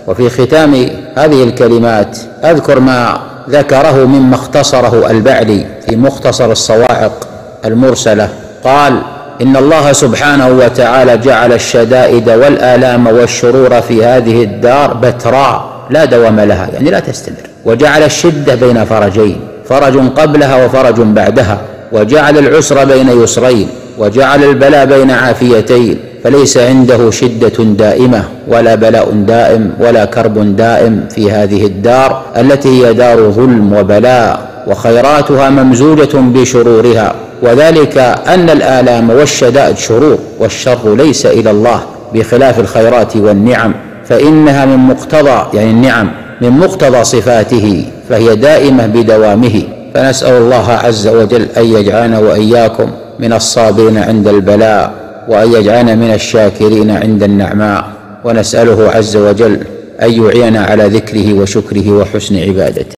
وفي ختام هذه الكلمات أذكر ما ذكره مما اختصره البعلي في مختصر الصواعق المرسلة. قال: إن الله سبحانه وتعالى جعل الشدائد والآلام والشرور في هذه الدار بتراء لا دوام لها، يعني لا تستمر، وجعل الشدة بين فرجين، فرج قبلها وفرج بعدها، وجعل العسر بين يسرين، وجعل البلاء بين عافيتين، فليس عنده شدة دائمة ولا بلاء دائم ولا كرب دائم في هذه الدار التي هي دار ظلم وبلاء، وخيراتها ممزوجة بشرورها، وذلك أن الآلام والشدائد شرور، والشر ليس إلى الله، بخلاف الخيرات والنعم فإنها من مقتضى، يعني النعم من مقتضى صفاته، فهي دائمة بدوامه. فنسأل الله عز وجل أن يجعلنا وإياكم من الصابرين عند البلاء، وأن يجعلنا من الشاكرين عند النعماء، ونسأله عز وجل أن يعيننا على ذكره وشكره وحسن عبادته.